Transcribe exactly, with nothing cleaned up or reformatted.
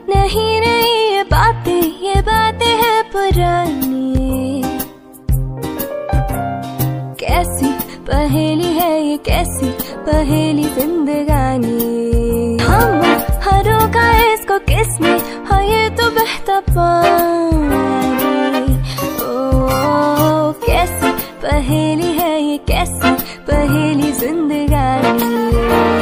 नहीं नहीं ये बातें ये बातें है पुरानी। कैसी पहेली है ये, कैसी पहेली जिंदगानी। हम हरों का इसको किसने, हाँ ये तो बहता पानी। ओ कैसी पहेली है ये, कैसी पहेली जिंदगानी।